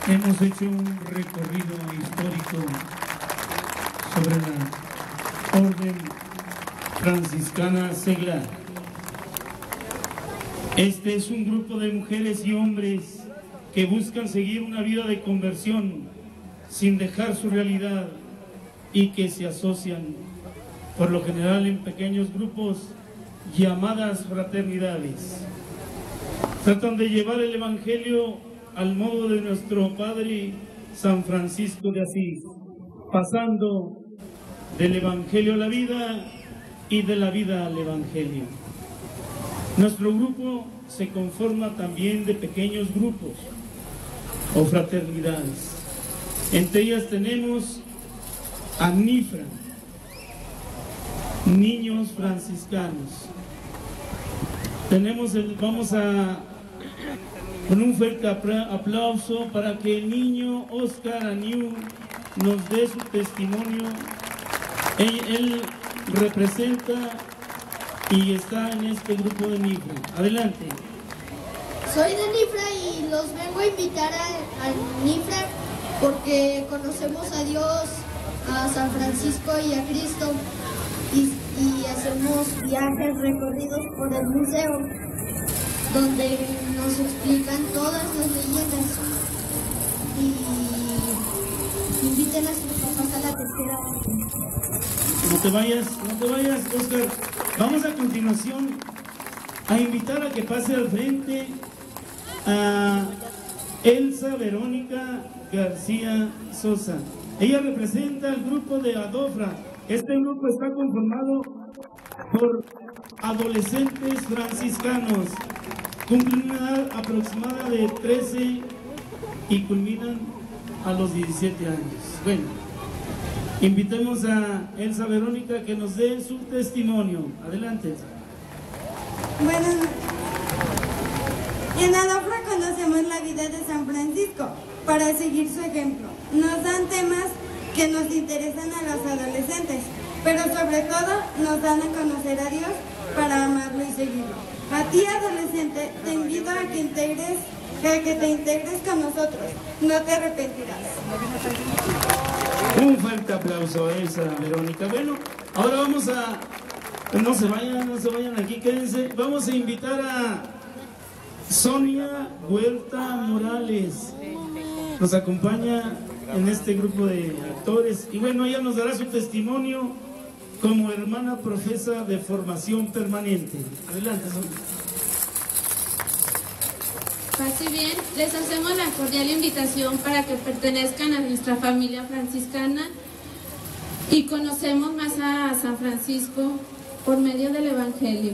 Hemos hecho un recorrido histórico sobre la Orden Franciscana Seglar. Este es un grupo de mujeres y hombres que buscan seguir una vida de conversión sin dejar su realidad y que se asocian, por lo general en pequeños grupos llamadas fraternidades. Tratan de llevar el Evangelio al modo de nuestro Padre San Francisco de Asís, pasando del Evangelio a la vida y de la vida al Evangelio. Nuestro grupo se conforma también de pequeños grupos o fraternidades. Entre ellas tenemos a NIFRA, Niños Franciscanos. Vamos a con un fuerte aplauso para que el niño Oscar Aniu nos dé su testimonio. Él representa y está en este grupo de NIFRA. Adelante. Soy de NIFRA y los vengo a invitar al NIFRA porque conocemos a Dios, a San Francisco y a Cristo y hacemos viajes, recorridos por el museo donde nos explican todas las leyendas y inviten a sus papás a la tercera. No te vayas, Oscar. Vamos a continuación a invitar a que pase al frente a Elsa Verónica García Sosa. Ella representa al grupo de Adofra. Este grupo está conformado por adolescentes franciscanos. Cumplen una edad aproximada de 13 y culminan a los 17 años. Bueno, invitemos a Elsa Verónica que nos dé su testimonio. Adelante. Buenas noches. En Adofra conocemos la vida de San Francisco para seguir su ejemplo. Nos dan temas que nos interesan a los adolescentes, pero sobre todo nos dan a conocer a Dios para amarlo y seguirlo. A ti, adolescente, te invito a que te integres con nosotros. No te arrepentirás. Un fuerte aplauso a Elsa Verónica. Bueno, ahora vamos a... No se vayan aquí, quédense. Vamos a invitar a Sonia Huerta Morales. Nos acompaña en este grupo de actores. Y bueno, ella nos dará su testimonio como hermana profesa de formación permanente. Adelante, Sonia. Paz y bien, les hacemos la cordial invitación para que pertenezcan a nuestra familia franciscana y conocemos más a San Francisco por medio del Evangelio.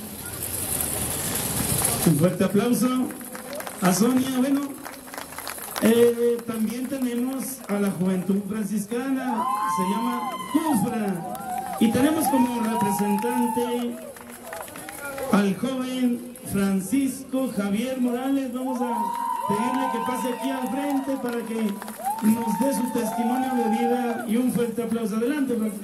Un fuerte aplauso a Sonia. Bueno, también tenemos a la Juventud Franciscana, se llama JUFRA. Y tenemos como representante al joven Francisco Javier Morales. Vamos a pedirle que pase aquí al frente para que nos dé su testimonio de vida y un fuerte aplauso. Adelante, Francisco.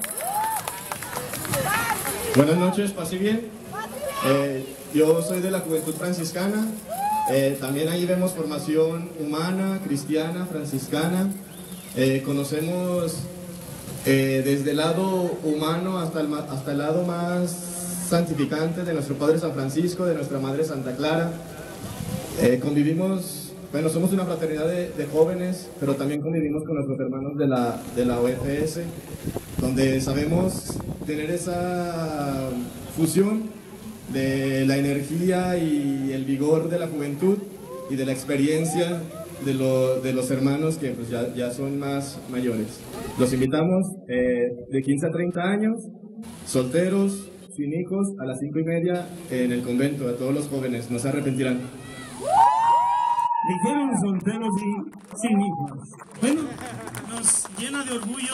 Buenas noches, pase bien. Yo soy de la Juventud Franciscana. También ahí vemos formación humana, cristiana, franciscana. Conocemos desde el lado humano hasta el lado más santificante de nuestro Padre San Francisco, de nuestra Madre Santa Clara. Convivimos, bueno, somos una fraternidad de jóvenes, pero también convivimos con nuestros hermanos de la OFS, donde sabemos tener esa fusión de la energía y el vigor de la juventud y de la experiencia de los hermanos que pues, ya son más mayores. Los invitamos de 15 a 30 años, solteros, sin hijos, a las 5:30 en el convento, a todos los jóvenes, no se arrepentirán. Dijeron solteros y sin hijos. Bueno, nos llena de orgullo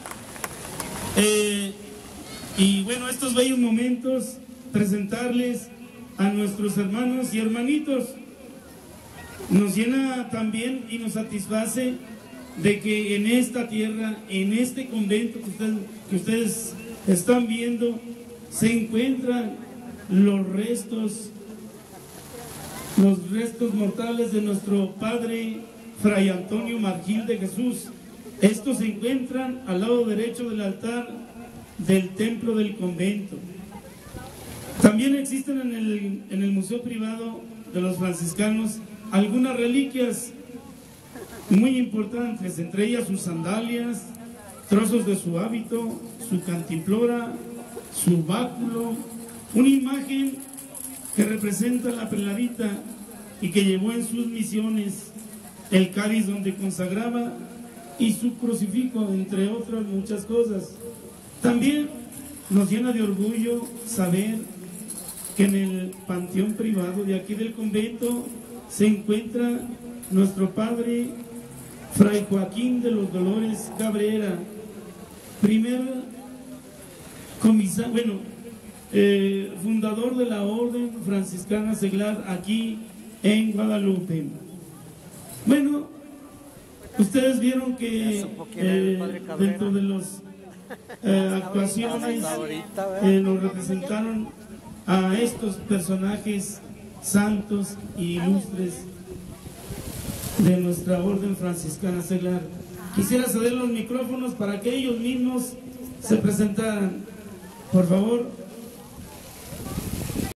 y bueno, estos bellos momentos, presentarles a nuestros hermanos y hermanitos. Nos llena también y nos satisface de que en esta tierra, en este convento que ustedes están viendo, se encuentran los restos mortales de nuestro Padre Fray Antonio Margil de Jesús. Estos se encuentran al lado derecho del altar del templo del convento. También existen en el museo privado de los franciscanos algunas reliquias muy importantes, entre ellas sus sandalias, trozos de su hábito, su cantimplora, su báculo, una imagen que representa la prelarita y que llevó en sus misiones, el cáliz donde consagraba y su crucifijo, entre otras muchas cosas. También nos llena de orgullo saber que en el panteón privado de aquí del convento se encuentra nuestro padre Fray Joaquín de los Dolores Cabrera, primer comisario, fundador de la Orden Franciscana Seglar aquí en Guadalupe. Bueno, ustedes vieron que dentro de las actuaciones nos representaron a estos personajes santos y ilustres de nuestra Orden Franciscana Seglar. Quisiera ceder los micrófonos para que ellos mismos se presentaran. Por favor.